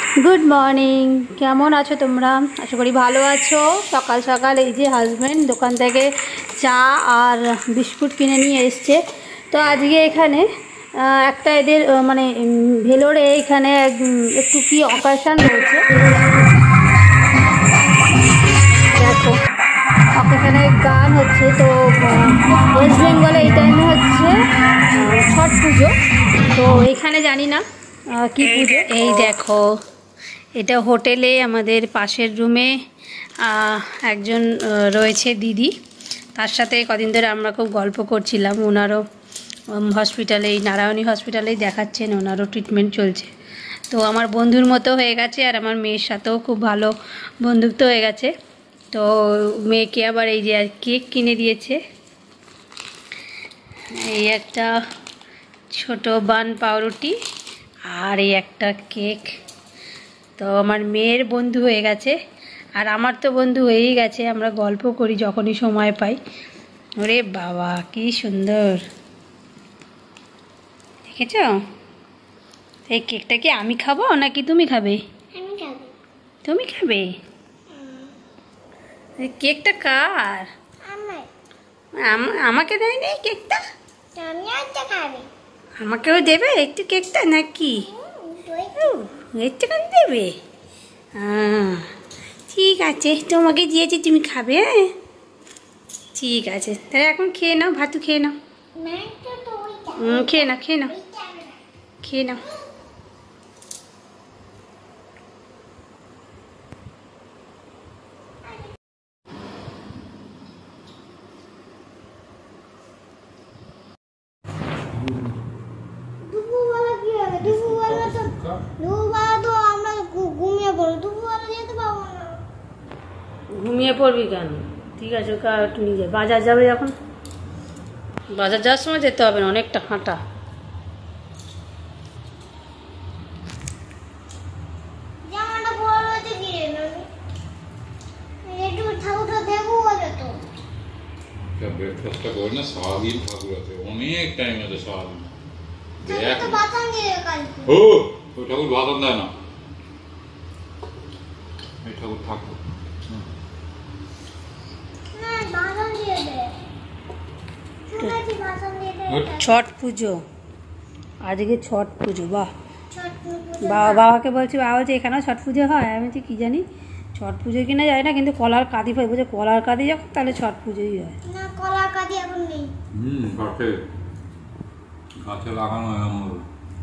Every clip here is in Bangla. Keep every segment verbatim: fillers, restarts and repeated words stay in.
गुड मर्निंग केमन आछो तोमरा आशा करी भालो आछो। सकाल सकाल এই যে হাজবেন্ড দোকান থেকে চা আর বিস্কুট কিনে নিয়ে এসেছে। তো আজকে এখানে একটা এদের মানে ভেলোরে এখানে একটু কি অকেশন রয়েছে, দেখো অকেশনে গান হচ্ছে। তো ওয়েস্ট বেঙ্গলে এই টাইমে হচ্ছে ছট পুজো। তো এখানে জানি না কি পুজো। এই দেখো এটা হোটেলে আমাদের পাশের রুমে একজন রয়েছে দিদি, তার সাথে কদিন ধরে আমরা খুব গল্প করছিলাম। ওনারও হসপিটালে এই নারায়ণী হসপিটালেই দেখাচ্ছেন, ওনারও ট্রিটমেন্ট চলছে। তো আমার বন্ধুর মতো হয়ে গেছে আর আমার মেয়ের সাথেও খুব ভালো বন্ধুত্ব হয়ে গেছে। তো মেয়েকে আবার এই যে আর কেক কিনে দিয়েছে, এই একটা ছোট বান পাউরুটি আর এই একটা কেক। তো আমার মেয়ের বন্ধু হয়ে গেছে আর আমার তো বন্ধু হয়েই গেছে। আমরা গল্প করি যখনই সময় পাই। ওরে বাবা কি সুন্দর, দেখেছ? এই কেকটা কি আমি খাবো নাকি তুমি খাবে? আমি খাবো। তুমি খাবে? এই কেকটা কার? আমার। আমাকে দেয়নি এই কেকটা? তুমি একটা খাবে। আমাকেও দেবে একটু কেকটা নাকি? একটুখানি দেবে? হ্যাঁ ঠিক আছে, তোমাকে দিয়েছি তুমি খাবে। হ্যাঁ ঠিক আছে, তাহলে এখন খেয়ে নাও, ভাতু খেয়ে নাও। হুম খেয়ে নাও খেয়ে নাও খেয়ে নাও। ঘুমিয়ে পড়বি কেন? ঠিক আছে ওকে একটু নিয়ে যাবে। বাজার যাবে যখন, বাজার যাওয়ার সময় যেতে হবে না, অনেকটা হাঁটা। ব্রেকফাস্টটা করে না, সারাদিন ঠাকুর আছে, অনেক টাইম আছে সারাদিন। ও ওই ঠাকুর বাতান দেয় না, এই ঠাকুর ঠাকুর ছট পুজো আজকে, ছট পুজো। বাহ, বাবা বাবাকে বলছি, বাবা বলছে এখানেও ছট পুজো হয়। আমি বলছি কী জানি ছট পুজো কিনা যায় না, কিন্তু কলার কাঁদি পাই, বলছে কলার কাঁদি যখন তাহলে ছট পুজোই হয়। না কলার কাঁদি এখন নেই। হুম গাছে গাছে লাগানো হয় আমার।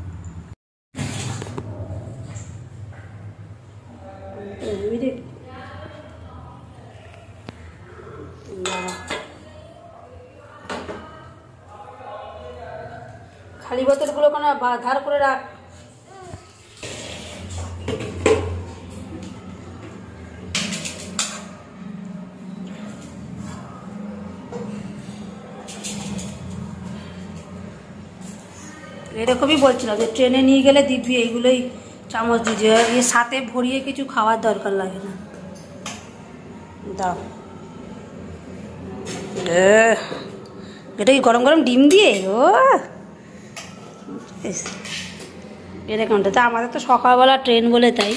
খালি বোতলগুলো কোনো ধার করে রাখ। এরকমই বলছিলাম যে ট্রেনে নিয়ে গেলে দিবি এইগুলোই চামচ দিয়ে, এর সাথে ভরিয়ে কিছু খাওয়ার দরকার লাগে না। দাও এটা কি গরম গরম ডিম দিয়ে? ও এরকমটা তো আমাদের তো সকালবেলা ট্রেন বলে তাই।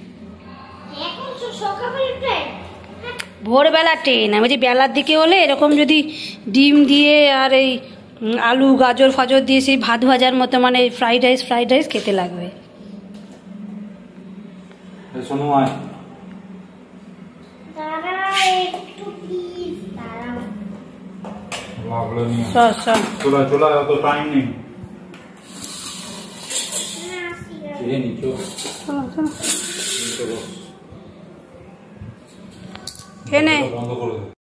ভোরবেলা ট্রেন, আমি বলছি বেলার দিকে হলে এরকম যদি ডিম দিয়ে আর এই আলু গাজর ফাজর দিয়ে সেই ভাত ভাজার মতো, মানে ফ্রাইড রাইস ফ্রাইড রাইস খেতে লাগবে। খেয়ে নে।